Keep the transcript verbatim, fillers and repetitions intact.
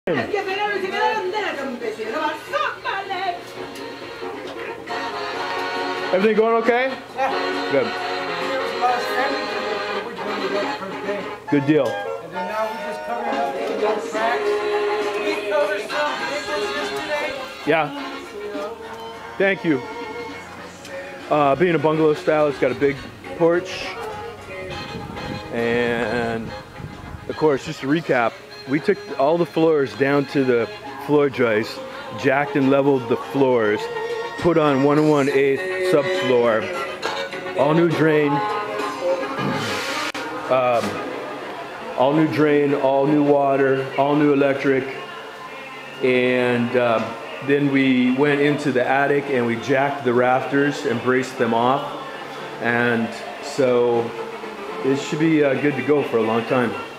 Everything going okay? Yeah. Good. Good deal. And then now we're just covering up the little cracks. We covered some pickles yesterday. Yeah. Thank you. Uh, being a bungalow style, it's got a big porch. And of course, just to recap, we took all the floors down to the floor joists, jacked and leveled the floors, put on one and one eighth subfloor, all new drain, um, all new drain, all new water, all new electric, and um, then we went into the attic and we jacked the rafters and braced them off, and so it should be uh, good to go for a long time.